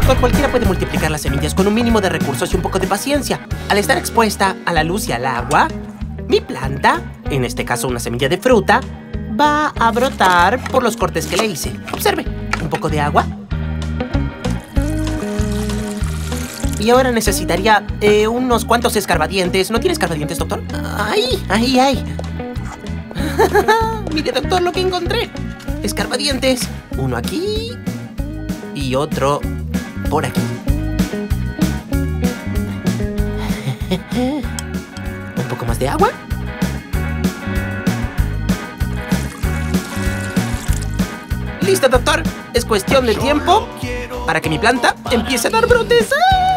doctor, cualquiera puede multiplicar las semillas con un mínimo de recursos y un poco de paciencia. Al estar expuesta a la luz y al agua, mi planta, en este caso una semilla de fruta, va a brotar por los cortes que le hice. Observe, un poco de agua. Y ahora necesitaría unos cuantos escarbadientes. ¿No tiene escarbadientes, doctor? ¡Ay, ay, ay! Mire, doctor, lo que encontré. Escarbadientes. Uno aquí y otro por aquí. Un poco más de agua. ¡Listo, doctor! Es cuestión de tiempo para que mi planta empiece a dar brotes. ¡Ah!